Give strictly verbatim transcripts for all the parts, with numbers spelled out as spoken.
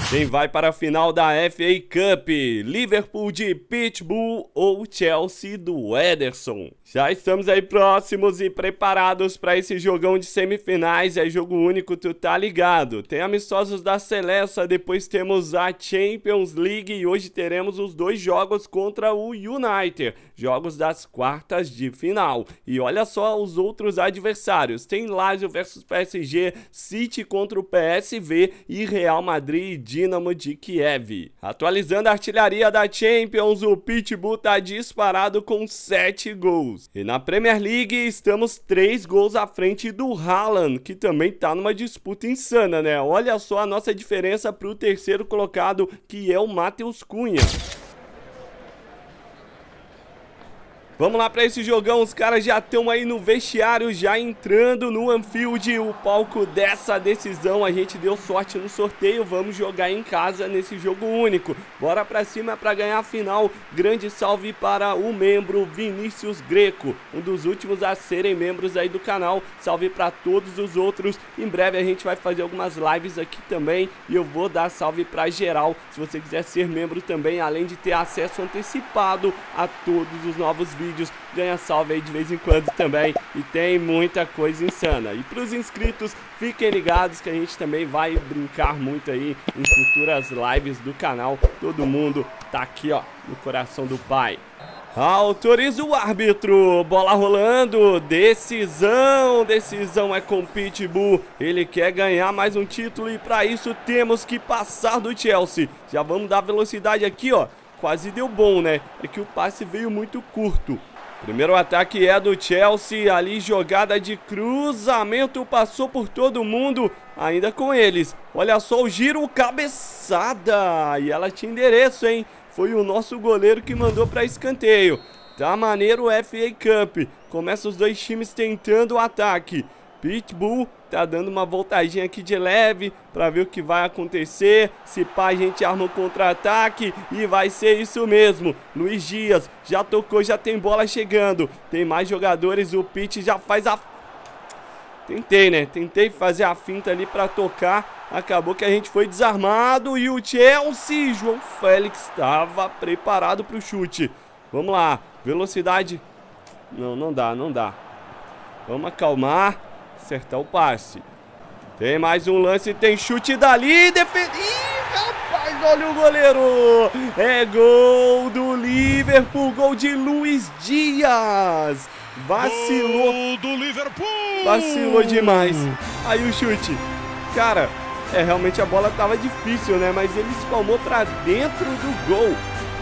Quem vai para a final da F A Cup? Liverpool de Pitbull ou Chelsea do Ederson? Já estamos aí próximos e preparados para esse jogão de semifinais. É jogo único, tu tá ligado? Tem amistosos da Seleção, depois temos a Champions League e hoje teremos os dois jogos contra o United. Jogos das quartas de final. E olha só os outros adversários. Tem Lazio versus P S G, City contra o P S V e Real Madrid e Dinamo de Kiev. Atualizando a artilharia da Champions, o Pitbull tá disparado com sete gols. E na Premier League estamos três gols à frente do Haaland, que também tá numa disputa insana, né? Olha só a nossa diferença pro terceiro colocado, que é o Matheus Cunha. Vamos lá para esse jogão, os caras já estão aí no vestiário, já entrando no Anfield, o palco dessa decisão. A gente deu sorte no sorteio, vamos jogar em casa nesse jogo único. Bora para cima para ganhar a final. Grande salve para o membro Vinícius Greco, um dos últimos a serem membros aí do canal. Salve para todos os outros. Em breve a gente vai fazer algumas lives aqui também e eu vou dar salve para geral. Se você quiser ser membro também, além de ter acesso antecipado a todos os novos vídeos, ganha salve aí de vez em quando também e tem muita coisa insana. E para os inscritos, fiquem ligados que a gente também vai brincar muito aí em futuras lives do canal. Todo mundo tá aqui, ó, no coração do pai. Autoriza o árbitro, bola rolando, decisão, decisão é com Pitbull, ele quer ganhar mais um título e para isso temos que passar do Chelsea. Já vamos dar velocidade aqui, ó. Quase deu bom, né? É que o passe veio muito curto. Primeiro ataque é do Chelsea, ali jogada de cruzamento, passou por todo mundo, ainda com eles. Olha só o giro, cabeçada, e ela tinha endereço, hein? Foi o nosso goleiro que mandou para escanteio. Tá maneiro o F A Cup, começa os dois times tentando o ataque. Pitbull tá dando uma voltadinha aqui de leve para ver o que vai acontecer. Se pá, a gente arma um contra-ataque e vai ser isso mesmo. Luiz Dias já tocou, já tem bola chegando. Tem mais jogadores, o Pit já faz a... Tentei, né? Tentei fazer a finta ali para tocar. Acabou que a gente foi desarmado e o Chelsea, João Félix, estava preparado para o chute. Vamos lá, velocidade. Não, não dá, não dá. Vamos acalmar. Acertar o passe. Tem mais um lance, tem chute dali, defesa. Ih, rapaz, olha o goleiro. É gol do Liverpool, gol de Luiz Dias. Vacilou. Gol do Liverpool. Vacilou demais. Aí o chute. Cara, é realmente a bola tava difícil, né? Mas ele espalmou pra dentro do gol.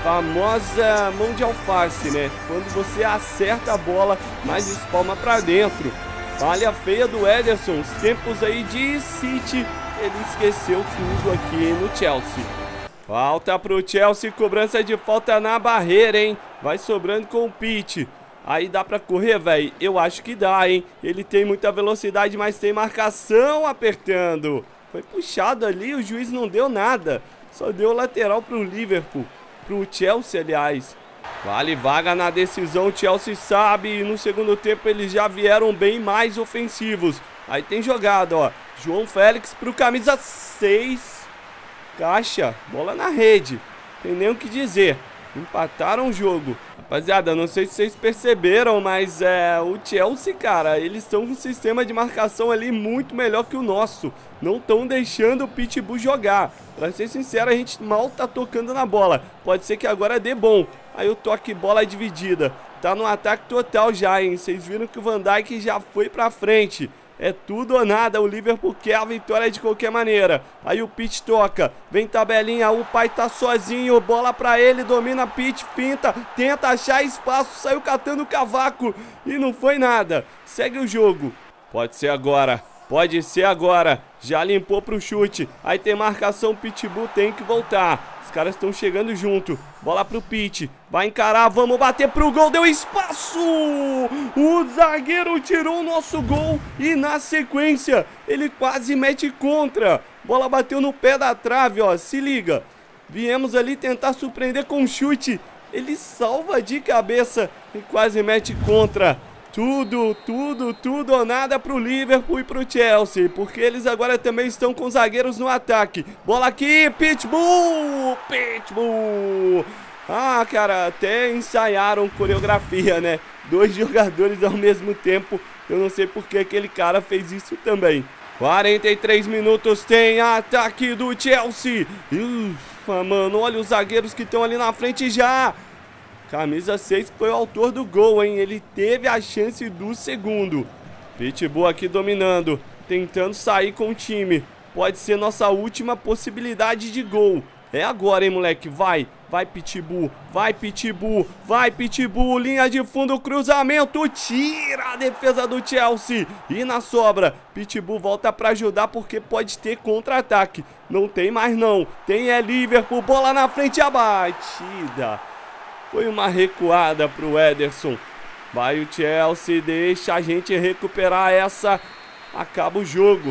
Famosa mão de alface, né? Quando você acerta a bola, mas espalma pra dentro. Falha feia do Ederson, os tempos aí de City, ele esqueceu tudo aqui no Chelsea. Falta pro Chelsea, cobrança de falta na barreira, hein? Vai sobrando com o Pitt. Aí dá pra correr, velho? Eu acho que dá, hein? Ele tem muita velocidade, mas tem marcação apertando. Foi puxado ali, o juiz não deu nada. Só deu lateral pro Liverpool, pro Chelsea, aliás. Vale vaga na decisão, o Chelsea sabe, e no segundo tempo eles já vieram bem mais ofensivos. Aí tem jogada, ó, João Félix pro camisa seis, Caixa, bola na rede, tem nem o que dizer, empataram o jogo. Rapaziada, não sei se vocês perceberam, mas é, o Chelsea, cara, eles estão com um sistema de marcação ali muito melhor que o nosso. Não estão deixando o Pitbull jogar. Pra ser sincero, a gente mal tá tocando na bola. Pode ser que agora dê bom. Aí o toque, bola dividida. Tá no ataque total já, hein? Vocês viram que o Van Dijk já foi pra frente. É tudo ou nada, o Liverpool quer a vitória de qualquer maneira. Aí o Pitt toca, vem tabelinha, o pai tá sozinho, bola pra ele, domina Pitt, pinta, tenta achar espaço, saiu catando o cavaco e não foi nada. Segue o jogo. Pode ser agora, pode ser agora. Já limpou pro chute, aí tem marcação, Pitbull tem que voltar. Os caras estão chegando junto. Bola pro Pitt. Vai encarar, vamos bater pro gol. Deu espaço! O zagueiro tirou o nosso gol. E na sequência, ele quase mete contra. Bola bateu no pé da trave, ó. Se liga. Viemos ali tentar surpreender com um chute. Ele salva de cabeça e quase mete contra. Tudo, tudo, tudo ou nada pro Liverpool e pro Chelsea, porque eles agora também estão com zagueiros no ataque. Bola aqui, Pitbull! Pitbull! Ah, cara, até ensaiaram coreografia, né? Dois jogadores ao mesmo tempo. Eu não sei porque aquele cara fez isso também. quarenta e três minutos, tem ataque do Chelsea. Ufa, mano, olha os zagueiros que estão ali na frente já. Camisa seis foi o autor do gol, hein? Ele teve a chance do segundo. Pitbull aqui dominando, tentando sair com o time. Pode ser nossa última possibilidade de gol. É agora, hein, moleque? Vai, vai, Pitbull. Vai, Pitbull. Vai, Pitbull. Linha de fundo, cruzamento. Tira a defesa do Chelsea. E na sobra, Pitbull volta pra ajudar porque pode ter contra-ataque. Não tem mais, não. Tem é Liverpool. Bola na frente, a batida. Foi uma recuada pro Ederson. Vai o Chelsea, deixa a gente recuperar essa. Acaba o jogo.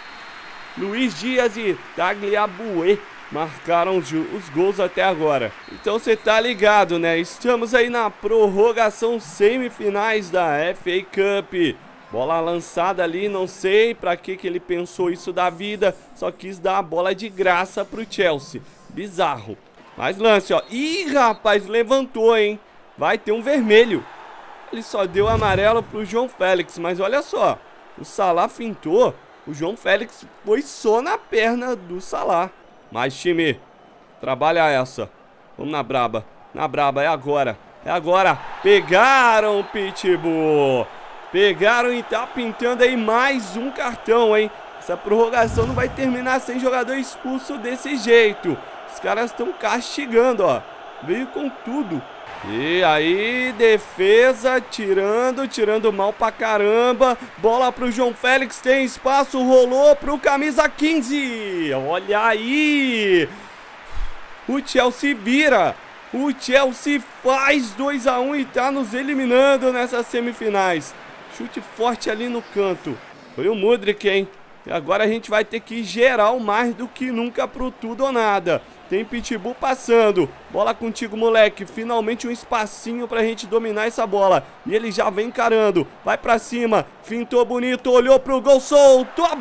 Luiz Dias e Tagliabue marcaram os, os gols até agora. Então você tá ligado, né? Estamos aí na prorrogação semifinais da F A Cup. Bola lançada ali, não sei pra que que ele pensou isso da vida. Só quis dar a bola de graça pro Chelsea. Bizarro. Mais lance, ó. Ih, rapaz, levantou, hein? Vai ter um vermelho. Ele só deu amarelo pro João Félix, mas olha só. O Salah fintou. O João Félix foi só na perna do Salah. Mais time. Trabalha essa. Vamos na braba. Na braba, é agora. É agora. Pegaram o Pitbull. Pegaram e tá pintando aí mais um cartão, hein? Essa prorrogação não vai terminar sem jogador expulso desse jeito. Os caras estão castigando, ó. Veio com tudo. E aí, defesa, tirando, tirando mal pra caramba. Bola pro João Félix, tem espaço, rolou pro camisa quinze. Olha aí. O Chelsea vira. O Chelsea faz dois a um e tá nos eliminando nessas semifinais. Chute forte ali no canto. Foi o Mudryk, hein? E agora a gente vai ter que gerar mais do que nunca pro tudo ou nada. Tem Pitbull passando. Bola contigo, moleque. Finalmente um espacinho pra gente dominar essa bola. E ele já vem encarando. Vai pra cima. Fintou bonito. Olhou pro gol. Soltou a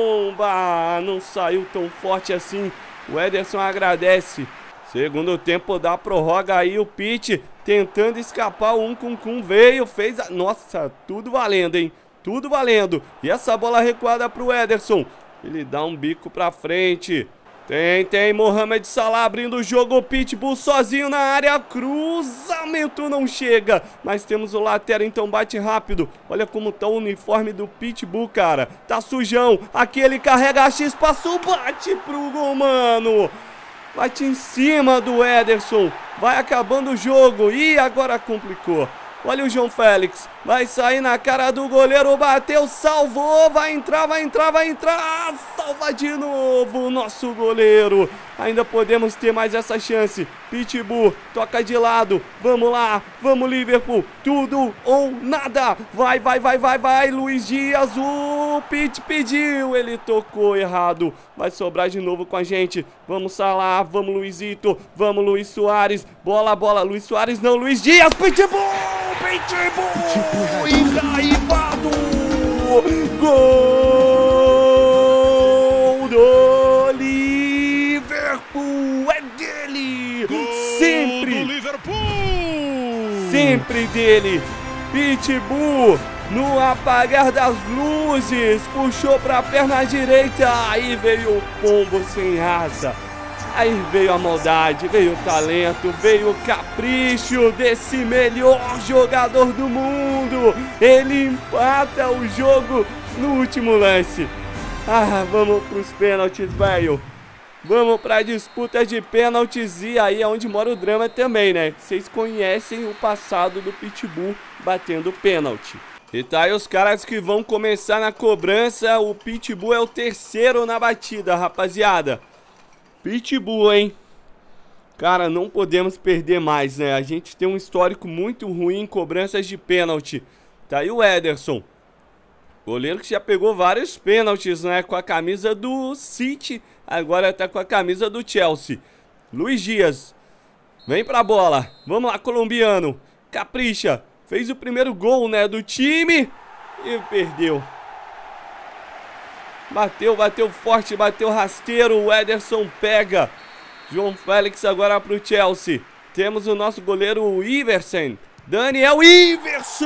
bomba. Não saiu tão forte assim. O Ederson agradece. Segundo tempo da prorroga aí. O Pit tentando escapar. O um com um veio. Fez a... Nossa, tudo valendo, hein? Tudo valendo. E essa bola recuada pro Ederson. Ele dá um bico pra frente. Tem, tem, Mohamed Salah abrindo o jogo, Pitbull sozinho na área, cruzamento não chega, mas temos o lateral, então bate rápido. Olha como tá o uniforme do Pitbull, cara, tá sujão, aqui ele carrega a X, passou, bate pro gol, mano. Bate em cima do Ederson, vai acabando o jogo, e agora complicou. Olha o João Félix, vai sair na cara do goleiro, bateu, salvou, vai entrar, vai entrar, vai entrar, salva de novo o nosso goleiro. Ainda podemos ter mais essa chance. Pitbull, toca de lado, vamos lá, vamos Liverpool, tudo ou nada. Vai, vai, vai, vai, vai, Luiz Dias, o Pit pediu, ele tocou errado. Vai sobrar de novo com a gente, vamos Salah, vamos Luizito, vamos Luiz Soares, bola, bola, Luiz Soares não, Luiz Dias, Pitbull! Pitbull engaivado! Gol do Liverpool! É dele! Gol sempre! Do Liverpool! Sempre dele! Pitbull no apagar das luzes, puxou pra perna direita, aí veio o pombo sem asa. Aí veio a maldade, veio o talento, veio o capricho desse melhor jogador do mundo. Ele empata o jogo no último lance. Ah, vamos pros pênaltis, velho. Vamos pra disputa de pênaltis e aí é onde mora o drama também, né? Vocês conhecem o passado do Pitbull batendo pênalti. E tá aí os caras que vão começar na cobrança. O Pitbull é o terceiro na batida, rapaziada. Pitbull, hein? Cara, não podemos perder mais, né? A gente tem um histórico muito ruim em cobranças de pênalti. Tá aí o Ederson. Goleiro que já pegou vários pênaltis, né? Com a camisa do City. Agora tá com a camisa do Chelsea. Luiz Dias. Vem pra bola. Vamos lá, colombiano. Capricha. fez o primeiro gol, né, do time e perdeu. Bateu, bateu forte, bateu rasteiro, o Ederson pega. João Félix agora pro Chelsea. Temos o nosso goleiro, o Iversen. Daniel Iversen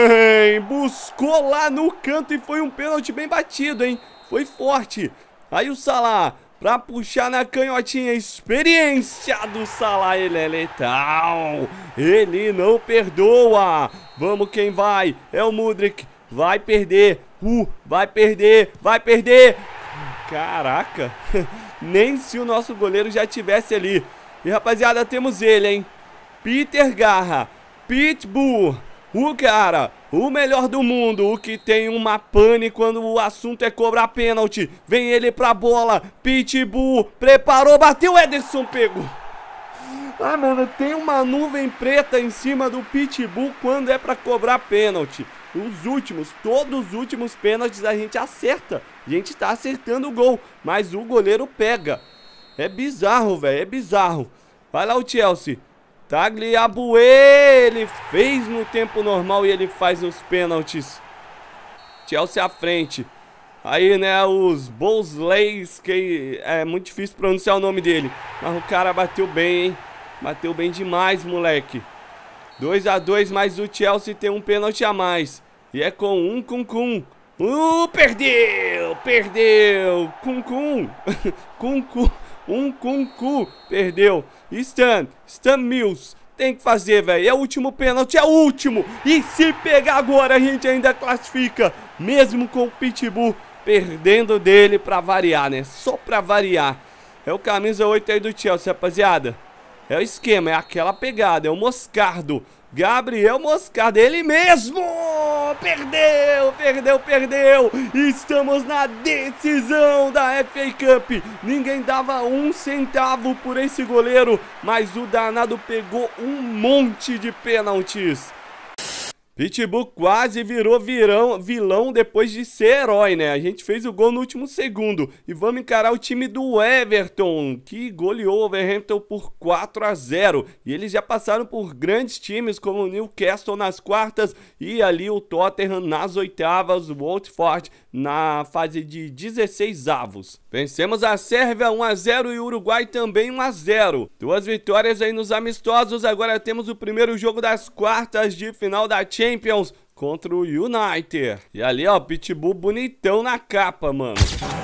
buscou lá no canto e foi um pênalti bem batido, hein? Foi forte. Aí o Salah pra puxar na canhotinha. Experiência do Salah, ele é letal. Ele não perdoa. Vamos, quem vai? É o Mudryk. Vai perder. Uh, vai perder. Vai perder. Caraca. Nem se o nosso goleiro já tivesse ali. E rapaziada, temos ele, hein? Peter Garra. Pitbull, o cara, o melhor do mundo, o que tem uma pane quando o assunto é cobrar pênalti. Vem ele pra bola, Pitbull, preparou, bateu, Ederson pegou. Ah, mano, tem uma nuvem preta em cima do Pitbull quando é pra cobrar pênalti. Os últimos, todos os últimos pênaltis a gente acerta. A gente tá acertando o gol, mas o goleiro pega. É bizarro, velho, é bizarro. Vai lá o Chelsea. Tagliabue, ele fez no tempo normal e ele faz nos pênaltis. Chelsea à frente. Aí, né, os Bowleys, que é muito difícil pronunciar o nome dele. Mas o cara bateu bem, hein? Bateu bem demais, moleque. dois a dois, mas o Chelsea tem um pênalti a mais. E é com um Cum-Cum. Uh, perdeu, perdeu. Cum-Cum. Cum-Cum. Um Cum-Cum, perdeu. Stan, Stan Mills, tem que fazer, velho. É o último pênalti, é o último. E se pegar agora, a gente ainda classifica. Mesmo com o Pitbull perdendo dele pra variar, né? Só pra variar. É o camisa oito aí do Chelsea, rapaziada. É o esquema, é aquela pegada, é o Moscardo. Gabriel Moscardo, ele mesmo! Perdeu, perdeu, perdeu! Estamos na decisão da F A Cup. Ninguém dava um centavo por esse goleiro, mas o danado pegou um monte de pênaltis. Pitbull quase virou virão, vilão depois de ser herói, né? A gente fez o gol no último segundo. E vamos encarar o time do Everton, que goleou o Wolverhampton por quatro a zero. E eles já passaram por grandes times como o Newcastle nas quartas e ali o Tottenham nas oitavas, o Watford na fase de dezesseis avos. Vencemos a Sérvia um a zero e o Uruguai também um a zero. Duas vitórias aí nos amistosos. Agora temos o primeiro jogo das quartas de final da Champions contra o United. E ali, ó, Pitbull bonitão na capa, mano.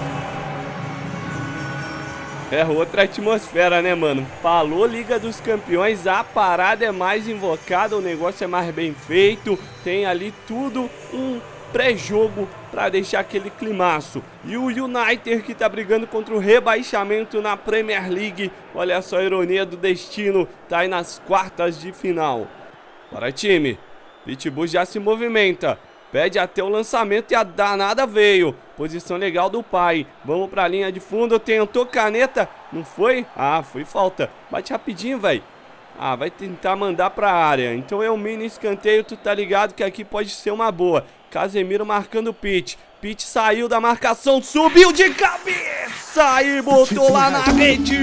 É outra atmosfera, né, mano? Falou Liga dos Campeões, a parada é mais invocada, o negócio é mais bem feito. Tem ali tudo um pré-jogo para deixar aquele climaço. E o United, que tá brigando contra o rebaixamento na Premier League. Olha só a ironia do destino, tá aí nas quartas de final. Bora, time. Pitbull já se movimenta. Pede até o lançamento e a danada veio. Posição legal do pai. Vamos pra linha de fundo. Tentou caneta. Não foi? Ah, foi falta. Bate rapidinho, velho. Ah, vai tentar mandar pra área. Então é um mini escanteio. Tu tá ligado que aqui pode ser uma boa. Casemiro marcando o Pitt. Pitt saiu da marcação. Subiu de cabeça e botou lá na rede.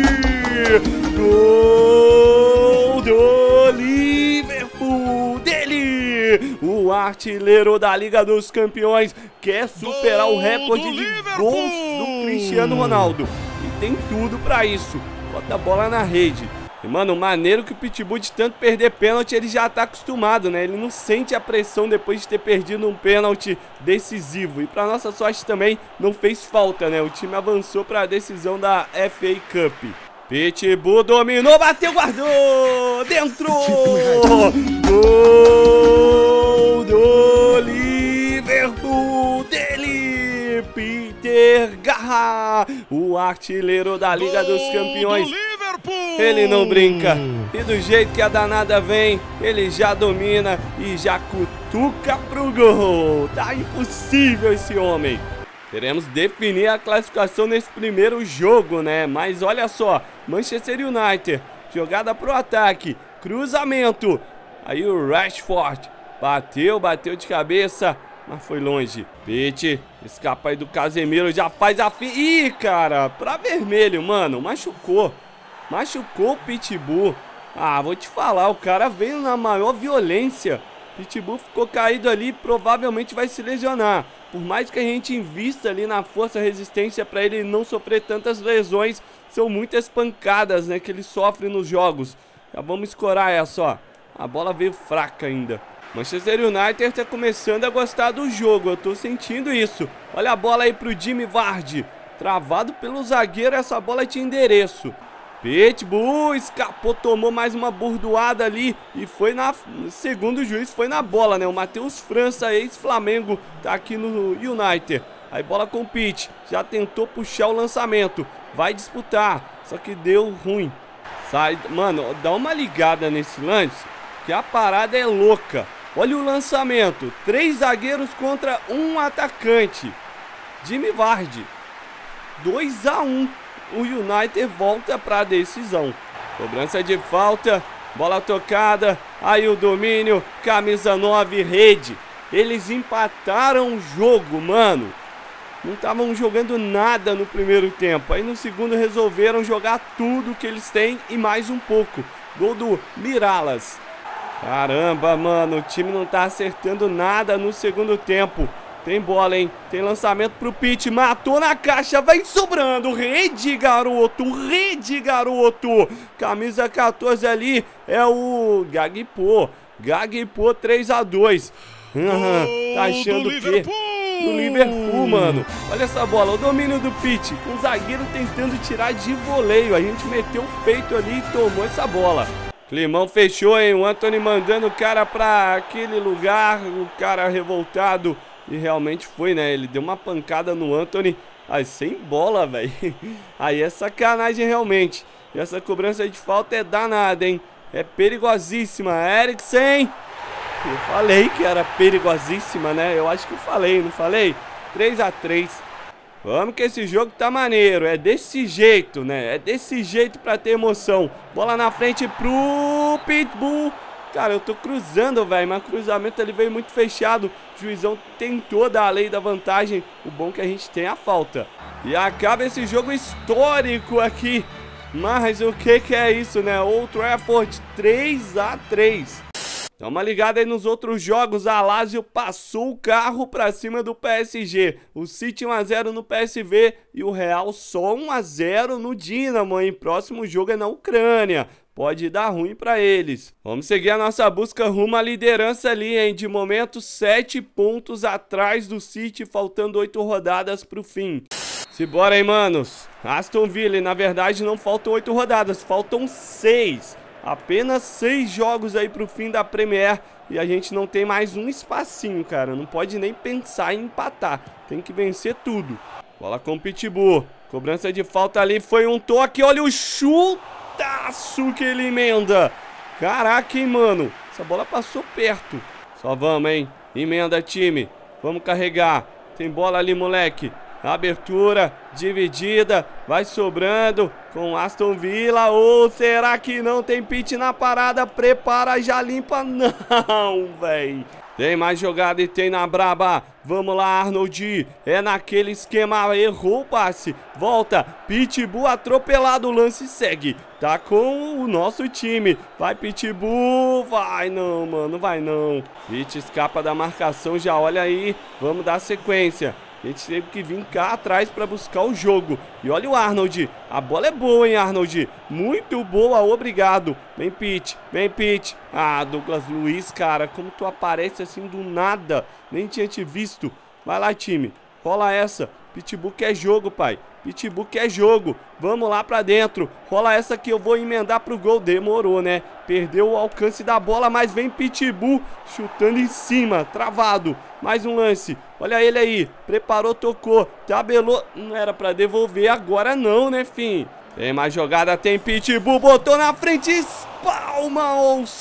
Gol do Liverpool dele. O artilheiro da Liga dos Campeões quer superar o recorde de gols do Cristiano Ronaldo. E tem tudo pra isso. Bota a bola na rede. E, mano, maneiro que o Pitbull, de tanto perder pênalti, ele já tá acostumado, né? Ele não sente a pressão depois de ter perdido um pênalti decisivo. E pra nossa sorte também, não fez falta, né? O time avançou pra decisão da F A Cup. Pitbull dominou, bateu, guardou! Dentro! Gol do Liverpool dele! Peter Garra, o artilheiro da Liga dos Campeões. Ele não brinca. E do jeito que a danada vem, ele já domina e já cutuca pro gol. Tá impossível esse homem. Queremos definir a classificação nesse primeiro jogo, né? Mas olha só, Manchester United, jogada pro ataque, cruzamento. Aí o Rashford bateu, bateu de cabeça, mas foi longe. Pitt, escapa aí do Casemiro, já faz a fi... Ih, cara, pra vermelho, mano, machucou. Machucou o Pitbull. Ah, vou te falar, o cara veio na maior violência. Pitbull ficou caído ali, provavelmente vai se lesionar. Por mais que a gente invista ali na força resistência para ele não sofrer tantas lesões, são muitas pancadas, né, que ele sofre nos jogos. Já vamos escorar essa, ó. A bola veio fraca ainda. Manchester United tá começando a gostar do jogo, eu tô sentindo isso. Olha a bola aí pro Jimmy Vardy. Travado pelo zagueiro, essa bola tinha endereço. Pitbull escapou, tomou mais uma bordoada ali e foi na... Segundo o juiz, foi na bola, né? O Matheus França, ex-Flamengo, tá aqui no United. Aí bola com o Pitt, já tentou puxar o lançamento. Vai disputar, só que deu ruim. Sai, mano, dá uma ligada nesse lance, que a parada é louca. Olha o lançamento, três zagueiros contra um atacante. Jimmy Vardy, dois a um. O United volta para a decisão. Cobrança de falta, bola tocada, aí o domínio, camisa nove, rede. Eles empataram o jogo, mano. Não estavam jogando nada no primeiro tempo. Aí no segundo resolveram jogar tudo que eles têm e mais um pouco. Gol do Miralas. Caramba, mano, o time não tá acertando nada no segundo tempo. Tem bola, hein? Tem lançamento pro Pitt. Matou na caixa. Vai sobrando. Rede, garoto. Rede, garoto. Camisa quatorze ali é o Gagpo. Gagpo três a dois. Uhum. Tá achando o quê? Do Liverpool, mano. Olha essa bola. O domínio do Pitt. Com o zagueiro tentando tirar de voleio. A gente meteu o peito ali e tomou essa bola. Climão fechou, hein? O Antony mandando o cara pra aquele lugar. O cara revoltado. E realmente foi, né? Ele deu uma pancada no Antony. Aí, sem bola, velho. Aí é sacanagem realmente. E essa cobrança de falta é danada, hein? É perigosíssima. Eriksen. Eu falei que era perigosíssima, né? Eu acho que eu falei, não falei? três a três. Vamos que esse jogo tá maneiro. É desse jeito, né? É desse jeito pra ter emoção. Bola na frente pro Pitbull. Cara, eu tô cruzando, velho, mas o cruzamento ele veio muito fechado. O juizão tentou dar a lei da vantagem. O bom é que a gente tem a falta. E acaba esse jogo histórico aqui. Mas o que que é isso, né? Old Trafford três a três. Dá uma ligada aí nos outros jogos. A Lazio passou o carro pra cima do P S G. O City um a zero no P S V e o Real só um a zero no Dinamo, hein? Próximo jogo é na Ucrânia. Pode dar ruim pra eles. Vamos seguir a nossa busca rumo à liderança ali, hein? De momento, sete pontos atrás do City, faltando oito rodadas pro fim. Simbora, hein, manos? Aston Villa, na verdade, não faltam oito rodadas, faltam seis. Apenas seis jogos aí pro fim da Premier. E a gente não tem mais um espacinho, cara. Não pode nem pensar em empatar. Tem que vencer tudo. Bola com o Pitbull. Cobrança de falta ali, foi um toque. Olha o chute. Taço que ele emenda. Caraca, hein, mano. Essa bola passou perto. Só vamos, hein. Emenda, time. Vamos carregar. Tem bola ali, moleque. Abertura dividida. Vai sobrando com Aston Villa. Ou será que não tem Pitt na parada? Prepara, já limpa. Não, velho. Tem mais jogada e tem na braba. Vamos lá, Arnold. É naquele esquema. Errou o passe. Volta. Pitbull atropelado. O lance segue. Tá com o nosso time. Vai, Pitbull. Vai não, mano. Vai não. Pitt escapa da marcação já. Olha aí. Vamos dar sequência. A gente teve que vir cá atrás para buscar o jogo. E olha o Arnold. A bola é boa, hein, Arnold? Muito boa, obrigado. Vem, Pitt. Vem, Pitt. Ah, Douglas Luiz, cara. Como tu aparece assim do nada. Nem tinha te visto. Vai lá, time. Rola essa. Pitbull quer jogo, pai. Pitbull quer jogo. Vamos lá pra dentro. Rola essa que eu vou emendar pro gol. Demorou, né? Perdeu o alcance da bola, mas vem Pitbull chutando em cima. Travado. Mais um lance. Olha ele aí. Preparou, tocou. Tabelou. Não era pra devolver. Agora não, né, fim? Tem mais jogada. Tem Pitbull. Botou na frente. Espalma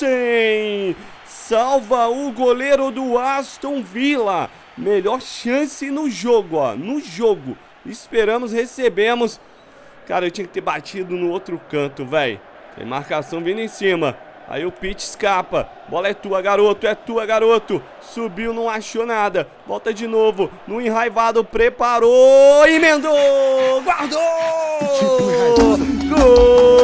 Olsen. Salva o goleiro do Aston Villa. Melhor chance no jogo, ó. No jogo. Esperamos, recebemos. Cara, eu tinha que ter batido no outro canto, velho. Tem marcação vindo em cima. Aí o Pitt escapa. Bola é tua, garoto. É tua, garoto. Subiu, não achou nada. Volta de novo. No enraivado, preparou. Emendou. Guardou.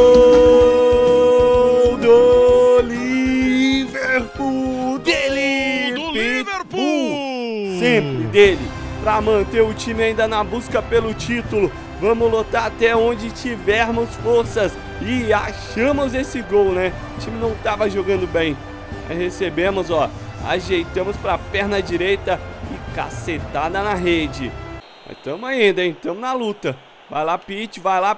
Gol do Liverpool. Dele. dele para manter o time ainda na busca pelo título. Vamos lutar até onde tivermos forças. E achamos esse gol, né? O time não estava jogando bem. Aí recebemos, ó. Ajeitamos para a perna direita e cacetada na rede. Mas tamo ainda, hein? Tamo na luta. Vai lá, Pit. Vai lá,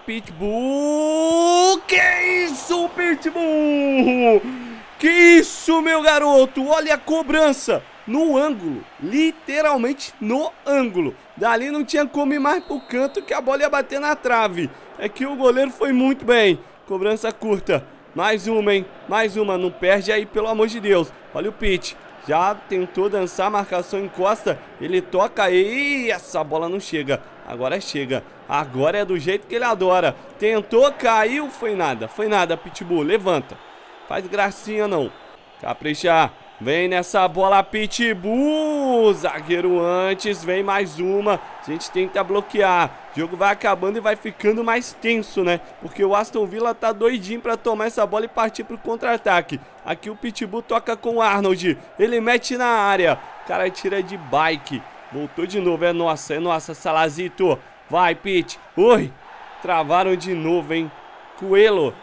Pitbull. Que isso, Pitbull? Que isso, meu garoto? Olha a cobrança. No ângulo. Literalmente no ângulo. Dali não tinha como ir mais pro canto que a bola ia bater na trave. É que o goleiro foi muito bem. Cobrança curta. Mais uma, hein? Mais uma. Não perde aí, pelo amor de Deus. Olha o Pit. Já tentou dançar, marcação encosta. Ele toca aí. Essa bola não chega. Agora chega. Agora é do jeito que ele adora. Tentou, caiu. Foi nada. Foi nada, Pitbull. Levanta. Faz gracinha não. Caprichar. Vem nessa bola, Pitbull. Zagueiro antes. Vem mais uma. A gente tenta bloquear. O jogo vai acabando e vai ficando mais tenso, né? Porque o Aston Villa tá doidinho pra tomar essa bola e partir pro contra-ataque. Aqui o Pitbull toca com o Arnold. Ele mete na área. O cara tira de bike. Voltou de novo. É nossa, é nossa, Salazito. Vai, Pit. Oi. Travaram de novo, hein? Coelho.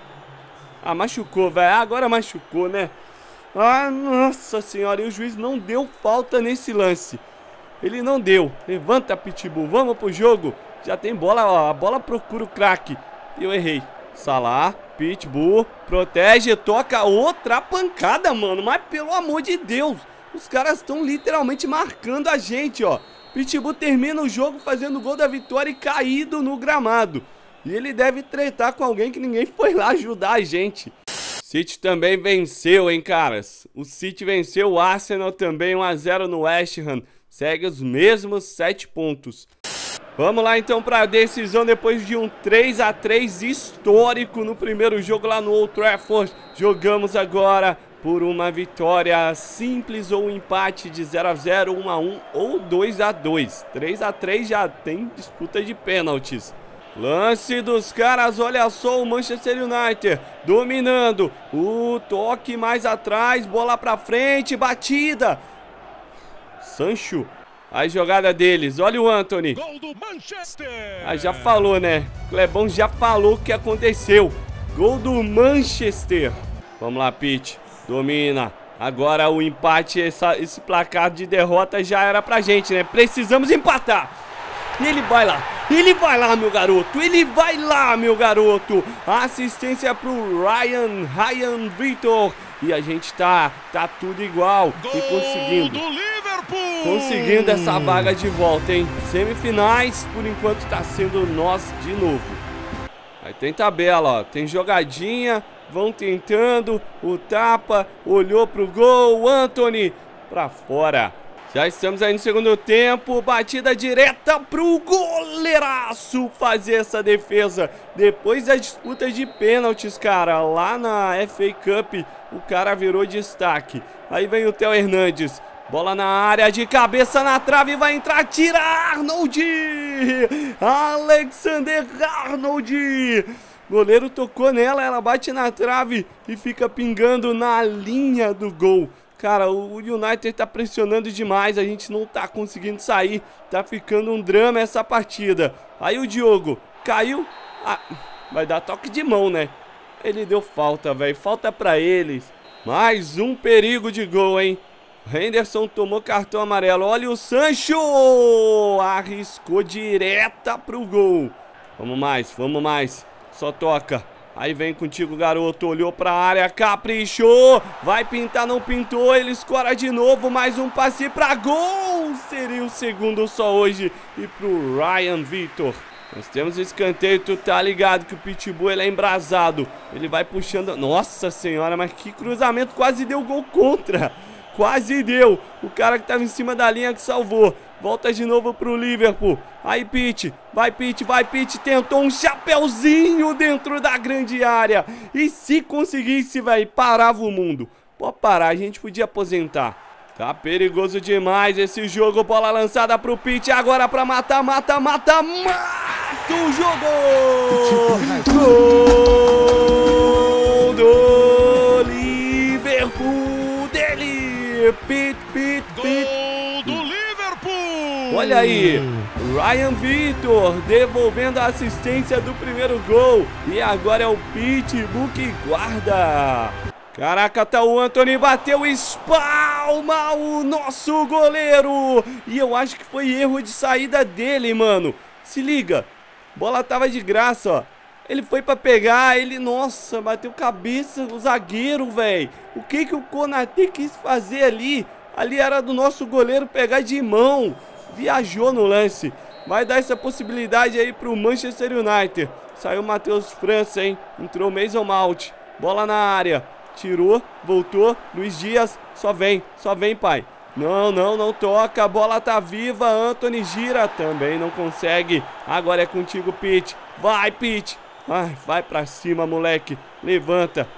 Ah, machucou, velho. Agora machucou, né? Ah, nossa senhora. E o juiz não deu falta nesse lance. Ele não deu. Levanta, Pitbull. Vamos pro jogo. Já tem bola, ó. A bola procura o craque. Eu errei. Salah, Pitbull. Protege, toca. Outra pancada, mano. Mas pelo amor de Deus. Os caras estão literalmente marcando a gente, ó. Pitbull termina o jogo fazendo o gol da vitória e caído no gramado. E ele deve tretar com alguém que ninguém foi lá ajudar a gente. City também venceu, hein, caras. O City venceu o Arsenal também, um a zero no West Ham. Segue os mesmos sete pontos. Vamos lá então para a decisão depois de um três a três histórico no primeiro jogo lá no Old Trafford. Jogamos agora por uma vitória simples ou um empate de zero a zero, um a um ou dois a dois. três a três já tem disputa de pênaltis. Lance dos caras, olha só o Manchester United dominando. O toque mais atrás, bola pra frente, batida. Sancho, a jogada deles, olha o Antony. Gol do Manchester. Ah, já falou, né? Clebão já falou o que aconteceu. Gol do Manchester. Vamos lá, Pit. Domina. Agora o empate, essa, esse placar de derrota já era pra gente, né? Precisamos empatar. E ele vai lá, ele vai lá, meu garoto, ele vai lá, meu garoto. Assistência pro Ryan, Ryan Vitor. E a gente tá, tá tudo igual. Gol e conseguindo. do Liverpool. Conseguindo essa vaga de volta, hein? Semifinais, por enquanto tá sendo nós de novo. Aí tem tabela, ó, tem jogadinha, vão tentando, o tapa, olhou pro gol, Antony pra fora. Já estamos aí no segundo tempo, batida direta pro goleiraço fazer essa defesa. Depois da disputa de pênaltis, cara, lá na F A Cup, o cara virou destaque. Aí vem o Theo Hernandes, bola na área, de cabeça na trave, vai entrar, tira Arnold! Alexander Arnold! Goleiro tocou nela, ela bate na trave e fica pingando na linha do gol. Cara, o United tá pressionando demais, a gente não tá conseguindo sair, tá ficando um drama essa partida. Aí o Diogo caiu, ah, vai dar toque de mão, né? Ele deu falta, velho, falta pra eles. Mais um perigo de gol, hein? Henderson tomou cartão amarelo, olha o Sancho, arriscou direta pro gol. Vamos mais, vamos mais, só toca. Aí vem contigo, garoto, olhou pra área, caprichou, vai pintar, não pintou, ele escora de novo, mais um passe pra gol, seria o segundo só hoje, e pro Ryan Vitor. Nós temos escanteio, tu tá ligado que o Pitbull ele é embrasado, ele vai puxando, nossa senhora, mas que cruzamento, quase deu gol contra, quase deu, o cara que tava em cima da linha que salvou. Volta de novo pro Liverpool. Aí, Pit. Vai, Pit. Vai, Pit. Tentou um chapeuzinho dentro da grande área. E se conseguisse, velho, parava o mundo. Pode parar. A gente podia aposentar. Tá perigoso demais esse jogo. Bola lançada pro Pit. Agora pra matar, mata, mata, mata o jogo. Gol do Liverpool dele. Pit, Pit, Pit. Gol do Liverpool. Olha aí, Ryan Vitor devolvendo a assistência do primeiro gol. E agora é o Pitbull que guarda. Caraca, tá o Antony, bateu, espalma o nosso goleiro. E eu acho que foi erro de saída dele, mano. Se liga, bola tava de graça, ó. Ele foi pra pegar, ele, nossa, bateu cabeça o zagueiro, velho. O que que o Konaté quis fazer ali? Ali era do nosso goleiro pegar de mão. Viajou no lance. Vai dar essa possibilidade aí pro Manchester United. Saiu o Matheus França, hein? Entrou o Mason Mount. Bola na área. Tirou, voltou. Luiz Dias, só vem, só vem, pai. Não, não, não toca. A bola tá viva. Antony gira. Também não consegue. Agora é contigo, Pete. Vai, Pete. Ai, vai pra cima, moleque. Levanta.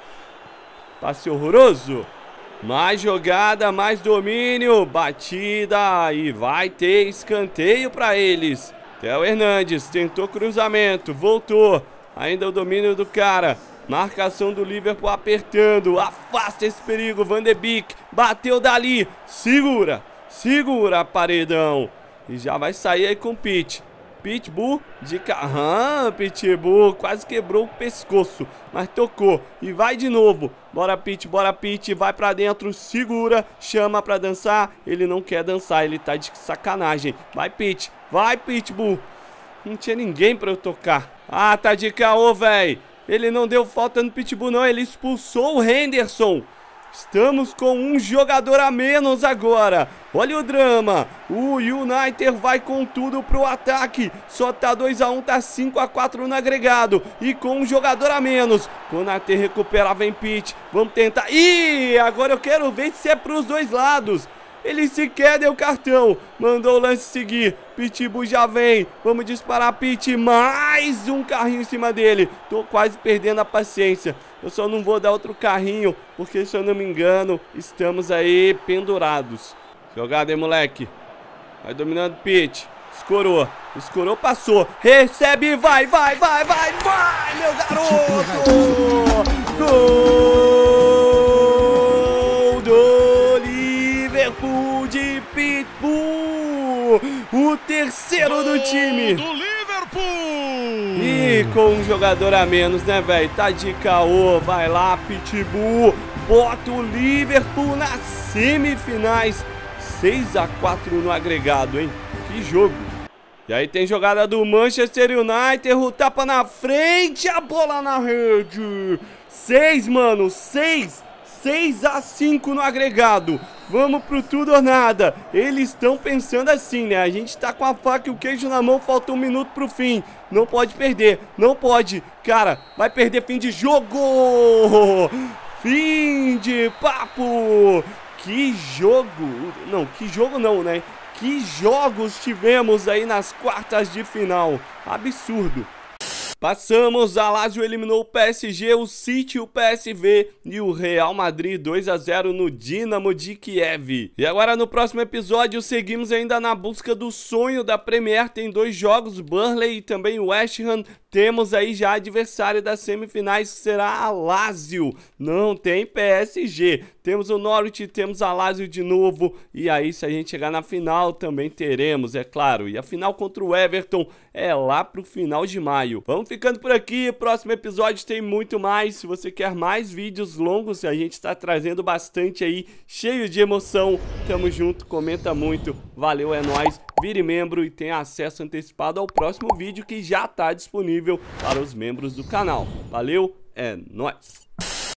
Passe horroroso. Mais jogada, mais domínio. Batida. E vai ter escanteio pra eles. Theo Hernandes tentou cruzamento. Voltou. Ainda o domínio do cara. Marcação do Liverpool apertando. Afasta esse perigo. Van de Beek. Bateu dali. Segura. Segura, paredão. E já vai sair aí com o Pete. Pitbull de carrão. Pitbull quase quebrou o pescoço. Mas tocou. E vai de novo. Bora, Pete. Bora, Pete. Vai pra dentro. Segura. Chama pra dançar. Ele não quer dançar. Ele tá de sacanagem. Vai, Pete. Vai, Pitbull. Não tinha ninguém pra eu tocar. Ah, tá de caô, velho. Ele não deu falta no Pitbull, não. Ele expulsou o Henderson. Estamos com um jogador a menos agora. Olha o drama. O United vai com tudo pro ataque. Só tá dois a um, tá cinco a quatro no agregado. E com um jogador a menos. Konaté recupera, vem Pete. Vamos tentar. Ih, agora eu quero ver se é pros dois lados. Ele sequer deu cartão. Mandou o lance seguir. Pitbull já vem. Vamos disparar, Pete. Mais um carrinho em cima dele. Tô quase perdendo a paciência. Eu só não vou dar outro carrinho, porque se eu não me engano, estamos aí pendurados. Jogada aí, moleque. Vai dominando, Pete. Escorou. Escorou, passou. Recebe, vai, vai, vai, vai, vai, meu garoto. Gol do Liverpool de Pitbull. O terceiro do time. Do Liverpool. E com um jogador a menos, né, velho? Tá de caô. Vai lá, Pitbull. Bota o Liverpool nas semifinais. seis a quatro no agregado, hein? Que jogo. E aí tem jogada do Manchester United. O tapa na frente. A bola na rede. seis, mano. seis. seis a cinco no agregado. Vamos pro tudo ou nada. Eles estão pensando assim, né? A gente tá com a faca e o queijo na mão. Falta um minuto pro fim. Não pode perder. Não pode. Cara, vai perder fim de jogo. Fim de papo. Que jogo. Não, que jogo não, né? Que jogos tivemos aí nas quartas de final. Absurdo. Passamos, a Lazio eliminou o P S G, o City, o P S V e o Real Madrid dois a zero no Dinamo de Kiev. E agora no próximo episódio seguimos ainda na busca do sonho da Premier. Tem dois jogos, Burnley e também West Ham. Temos aí já adversário das semifinais, que será a Lazio. Não tem P S G. Temos o Norwich, temos a Lazio de novo. E aí, se a gente chegar na final, também teremos, é claro. E a final contra o Everton é lá pro final de maio. Vamos ficando por aqui. Próximo episódio tem muito mais. Se você quer mais vídeos longos, a gente está trazendo bastante aí, cheio de emoção. Tamo junto, comenta muito. Valeu, é nóis. Vire membro e tenha acesso antecipado ao próximo vídeo que já está disponível para os membros do canal. Valeu, é nóis!